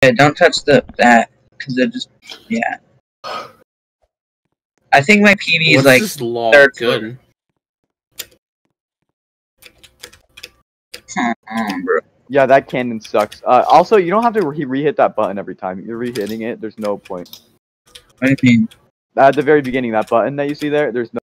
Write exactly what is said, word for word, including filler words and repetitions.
Yeah, don't touch the that because it just yeah. I think my P B is What's like this log third good? Come on, bro. Yeah, that cannon sucks. Uh, also, you don't have to re re-hit that button every time. You're re-hitting it. There's no point. What do you mean? At the very beginning, that button that you see there, there's no